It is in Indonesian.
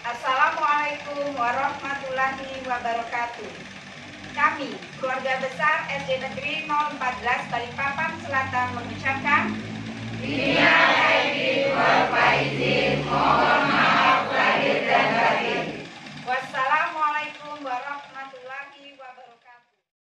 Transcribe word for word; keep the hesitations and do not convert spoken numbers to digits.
Assalamualaikum warahmatullahi wabarakatuh. Kami, keluarga besar S D Negeri nol empat belas Balikpapan Selatan mengucapkan Minal aidin wal faizin.